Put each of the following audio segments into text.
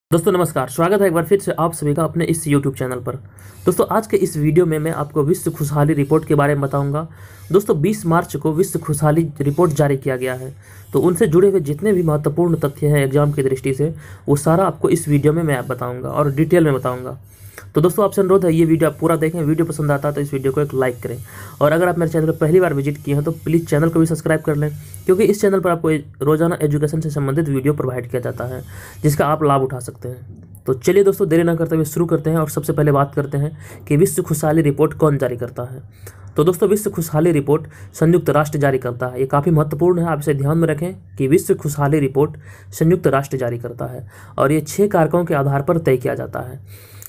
दोस्तों नमस्कार, स्वागत है एक बार फिर से आप सभी का अपने इस YouTube चैनल पर। दोस्तों आज के इस वीडियो में मैं आपको विश्व खुशहाली रिपोर्ट के बारे में बताऊंगा। दोस्तों 20 मार्च को विश्व खुशहाली रिपोर्ट जारी किया गया है, तो उनसे जुड़े हुए जितने भी महत्वपूर्ण तथ्य हैं एग्जाम की दृष्टि से वो सारा आपको इस वीडियो में मैं बताऊँगा और डिटेल में बताऊँगा। तो दोस्तों आपसे अनुरोध है ये वीडियो आप पूरा देखें। वीडियो पसंद आता है तो इस वीडियो को एक लाइक करें, और अगर आप मेरे चैनल पर पहली बार विजिट किए हैं तो प्लीज़ चैनल को भी सब्सक्राइब कर लें, क्योंकि इस चैनल पर आपको रोजाना एजुकेशन से संबंधित वीडियो प्रोवाइड किया जाता है जिसका आप लाभ उठा सकते हैं। तो चलिए दोस्तों देरी न करते हुए शुरू करते हैं और सबसे पहले बात करते हैं कि विश्व खुशहाली रिपोर्ट कौन जारी करता है। तो दोस्तों विश्व खुशहाली रिपोर्ट संयुक्त राष्ट्र जारी करता है। ये काफ़ी महत्वपूर्ण है, आप इसे ध्यान में रखें कि विश्व खुशहाली रिपोर्ट संयुक्त राष्ट्र जारी करता है और ये 6 कारकों के आधार पर तय किया जाता है।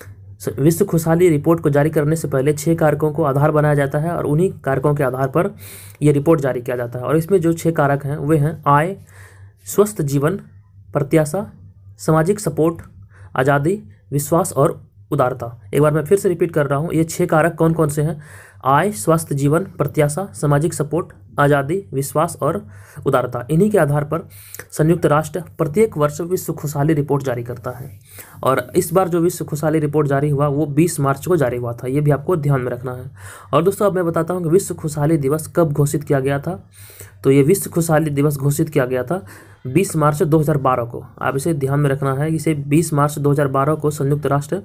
विश्व खुशहाली रिपोर्ट को जारी करने से पहले 6 कारकों को आधार बनाया जाता है और उन्हीं कारकों के आधार पर यह रिपोर्ट जारी किया जाता है। और इसमें जो 6 कारक हैं वे हैं आय, स्वस्थ जीवन, प्रत्याशा, सामाजिक सपोर्ट, आज़ादी, विश्वास और उदारता। एक बार मैं फिर से रिपीट कर रहा हूँ, ये 6 कारक कौन कौन से हैं? आय, स्वस्थ जीवन, प्रत्याशा, सामाजिक सपोर्ट, आज़ादी, विश्वास और उदारता। इन्हीं के आधार पर संयुक्त राष्ट्र प्रत्येक वर्ष विश्व खुशहाली रिपोर्ट जारी करता है। और इस बार जो विश्व खुशहाली रिपोर्ट जारी हुआ वो 20 मार्च को जारी हुआ था, ये भी आपको ध्यान में रखना है। और दोस्तों अब मैं बताता हूँ कि विश्व खुशहाली दिवस कब घोषित किया गया था। तो ये विश्व खुशहाली दिवस घोषित किया गया था 20 मार्च 2012 को। आप इसे ध्यान में रखना है, इसे 20 मार्च 2012 को संयुक्त राष्ट्र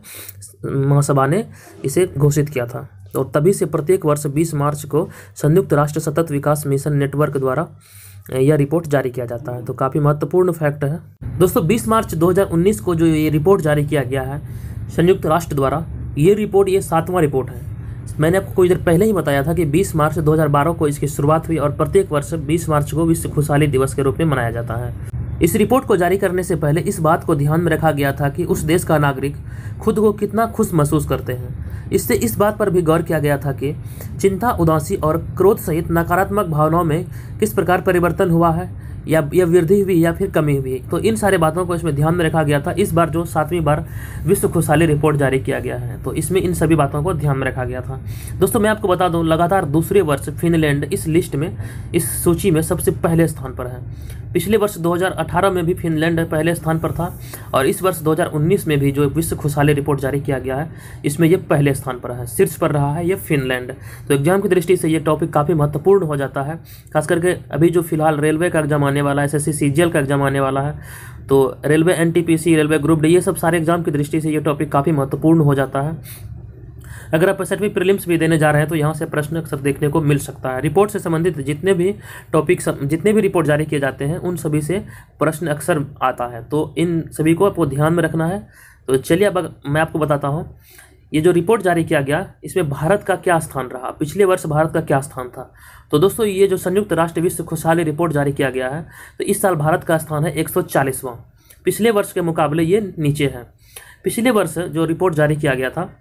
महासभा ने इसे घोषित किया था। तो तभी से प्रत्येक वर्ष 20 मार्च को संयुक्त राष्ट्र सतत विकास मिशन नेटवर्क द्वारा यह रिपोर्ट जारी किया जाता है। तो काफ़ी महत्वपूर्ण फैक्ट है दोस्तों। 20 मार्च 2019 को जो ये रिपोर्ट जारी किया गया है संयुक्त राष्ट्र द्वारा, ये रिपोर्ट ये 7वां रिपोर्ट है। मैंने आपको कुछ देर पहले ही बताया था कि 20 मार्च 2012 को इसकी शुरुआत हुई और प्रत्येक वर्ष 20 मार्च को विश्व खुशहाली दिवस के रूप में मनाया जाता है। इस रिपोर्ट को जारी करने से पहले इस बात को ध्यान में रखा गया था कि उस देश का नागरिक खुद को कितना खुश महसूस करते हैं। इससे इस बात पर भी गौर किया गया था कि चिंता, उदासी और क्रोध सहित नकारात्मक भावनाओं में किस प्रकार परिवर्तन हुआ है, या वृद्धि हुई या फिर कमी हुई। तो इन सारे बातों को इसमें ध्यान में रखा गया था। इस बार जो 7वीं बार विश्व खुशहाली रिपोर्ट जारी किया गया है तो इसमें इन सभी बातों को ध्यान में रखा गया था। दोस्तों मैं आपको बता दूं, लगातार दूसरे वर्ष फिनलैंड इस लिस्ट में, इस सूची में सबसे पहले स्थान पर है। पिछले वर्ष 2018 में भी फिनलैंड पहले स्थान पर था और इस वर्ष 2019 में भी जो विश्व खुशहाली रिपोर्ट जारी किया गया है इसमें ये पहले स्थान पर है, शीर्ष पर रहा है ये फिनलैंड। तो एग्जाम की दृष्टि से ये टॉपिक काफ़ी महत्वपूर्ण हो जाता है, खास करके अभी जो फिलहाल रेलवे का एग्जाम आने वाला है, SSC CGL का एग्जाम आने वाला है, तो railway NTPC, railway group D, ये सब सारे एग्जाम की दृष्टि से ये टॉपिक काफ़ी महत्वपूर्ण हो जाता है। अगर आप 65वीं प्रीलिम्स भी देने जा रहे हैं तो यहाँ से प्रश्न अक्सर देखने को मिल सकता है। रिपोर्ट से संबंधित जितने भी टॉपिक, जितने भी रिपोर्ट जारी किए जाते हैं उन सभी से प्रश्न अक्सर आता है, तो इन सभी को आपको ध्यान में रखना है। तो चलिए अब मैं आपको बताता हूँ ये जो रिपोर्ट जारी किया गया इसमें भारत का क्या स्थान रहा, पिछले वर्ष भारत का क्या स्थान था। तो दोस्तों ये जो संयुक्त राष्ट्र विश्व खुशहाली रिपोर्ट जारी किया गया है तो इस साल भारत का स्थान है 140वां। पिछले वर्ष के मुकाबले ये नीचे है। पिछले वर्ष जो रिपोर्ट जारी किया गया था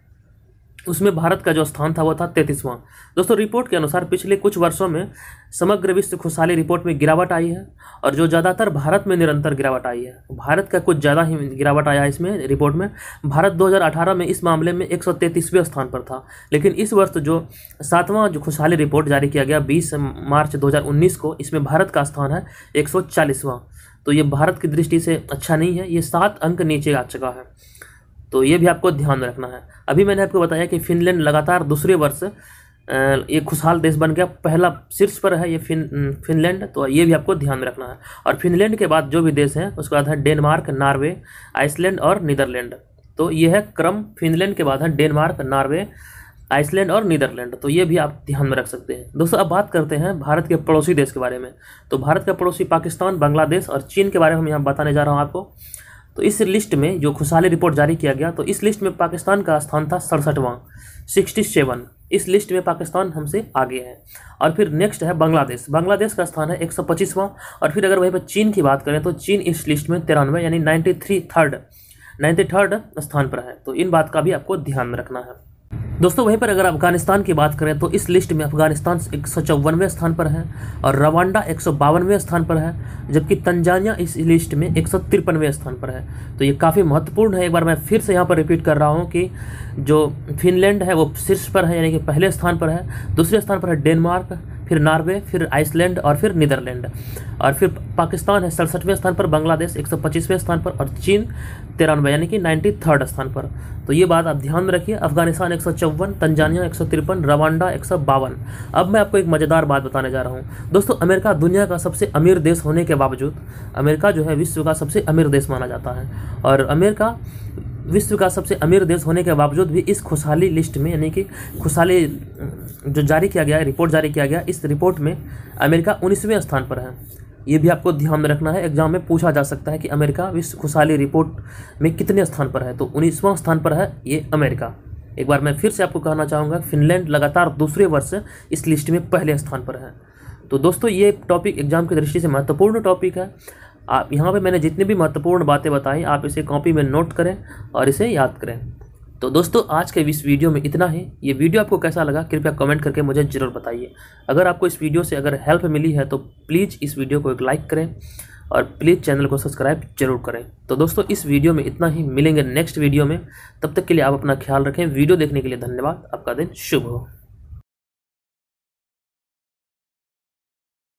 उसमें भारत का जो स्थान था वो था 33वां। दोस्तों रिपोर्ट के अनुसार पिछले कुछ वर्षों में समग्र विश्व खुशहाली रिपोर्ट में गिरावट आई है और जो ज़्यादातर भारत में निरंतर गिरावट आई है। भारत का कुछ ज़्यादा ही गिरावट आया है इसमें रिपोर्ट में। भारत 2018 में इस मामले में 133वें स्थान पर था, लेकिन इस वर्ष जो 7वां जो खुशहाली रिपोर्ट जारी किया गया 20 मार्च 2019 को, इसमें भारत का स्थान है 140वां। तो ये भारत की दृष्टि से अच्छा नहीं है, ये 7 अंक नीचे आ चुका है, तो ये भी आपको ध्यान में रखना है। अभी मैंने आपको बताया कि फिनलैंड लगातार दूसरे वर्ष ये खुशहाल देश बन गया, पहला शीर्ष पर है ये फिनलैंड, तो ये भी आपको ध्यान में रखना है। और फिनलैंड के बाद जो भी देश हैं उसके बाद है डेनमार्क, नॉर्वे, आइसलैंड और नीदरलैंड। तो ये है क्रम, फिनलैंड के बाद है डेनमार्क, नॉर्वे, आइसलैंड और नीदरलैंड। तो ये भी आप ध्यान में रख सकते हैं। दोस्तों अब बात करते हैं भारत के पड़ोसी देश के बारे में। तो भारत का पड़ोसी पाकिस्तान, बांग्लादेश और चीन के बारे में हम यहाँ बताने जा रहा हूँ आपको। तो इस लिस्ट में जो खुशहाली रिपोर्ट जारी किया गया तो इस लिस्ट में पाकिस्तान का स्थान था 67वां, 67। इस लिस्ट में पाकिस्तान हमसे आगे है। और फिर नेक्स्ट है बांग्लादेश। बांग्लादेश का स्थान है 125वां। और फिर अगर वहीं पर चीन की बात करें तो चीन इस लिस्ट में 93 यानी 93rd स्थान पर है। तो इन बात का भी आपको ध्यान में रखना है। दोस्तों वहीं पर अगर अफगानिस्तान की बात करें तो इस लिस्ट में अफगानिस्तान 154वें स्थान पर है और रवांडा 152वें स्थान पर है, जबकि तंजानिया इस लिस्ट में 153वें स्थान पर है। तो ये काफ़ी महत्वपूर्ण है। एक बार मैं फिर से यहाँ पर रिपीट कर रहा हूँ कि जो फिनलैंड है वो शीर्ष पर है, यानी कि पहले स्थान पर है। दूसरे स्थान पर है डेनमार्क, फिर नॉर्वे, फिर आइसलैंड और फिर नीदरलैंड। और फिर पाकिस्तान है 67वें स्थान पर, बांग्लादेश 125वें स्थान पर और चीन 93 यानी कि 93rd स्थान पर। तो ये बात आप ध्यान में रखिए। Afghanistan 154, Tanzania 153, Rwanda 152। अब मैं आपको एक मज़ेदार बात बताने जा रहा हूँ दोस्तों। अमेरिका दुनिया का सबसे अमीर देश होने के बावजूद, अमेरिका जो है विश्व का सबसे अमीर देश माना जाता है, और अमेरिका विश्व का सबसे अमीर देश होने के बावजूद भी इस खुशहाली लिस्ट में, यानी कि खुशहाली जो जारी किया गया है, रिपोर्ट जारी किया गया, इस रिपोर्ट में अमेरिका 19वें स्थान पर है। ये भी आपको ध्यान में रखना है, एग्जाम में पूछा जा सकता है कि अमेरिका विश्व खुशहाली रिपोर्ट में कितने स्थान पर है, तो 19वां स्थान पर है ये अमेरिका। एक बार मैं फिर से आपको कहना चाहूँगा, फिनलैंड लगातार दूसरे वर्ष इस लिस्ट में पहले स्थान पर है। तो दोस्तों ये टॉपिक एग्जाम की दृष्टि से महत्वपूर्ण टॉपिक है। आप यहाँ पे मैंने जितनी भी महत्वपूर्ण बातें बताई, आप इसे कॉपी में नोट करें और इसे याद करें। तो दोस्तों आज के इस वीडियो में इतना ही। ये वीडियो आपको कैसा लगा कृपया कमेंट करके मुझे ज़रूर बताइए। अगर आपको इस वीडियो से अगर हेल्प मिली है तो प्लीज़ इस वीडियो को एक लाइक करें और प्लीज़ चैनल को सब्सक्राइब जरूर करें। तो दोस्तों इस वीडियो में इतना ही, मिलेंगे नेक्स्ट वीडियो में। तब तक के लिए आप अपना ख्याल रखें। वीडियो देखने के लिए धन्यवाद। आपका दिन शुभ हो।